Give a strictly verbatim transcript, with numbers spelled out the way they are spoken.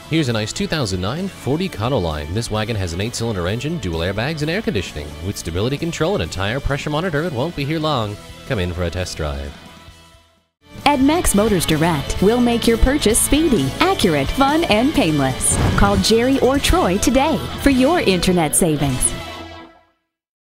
Here's a nice two thousand nine Ford Econoline. This wagon has an eight cylinder engine, dual airbags, and air conditioning. With stability control and a tire pressure monitor, it won't be here long. Come in for a test drive. At Max Motors Direct, we'll make your purchase speedy, accurate, fun, and painless. Call Jerry or Troy today for your internet savings.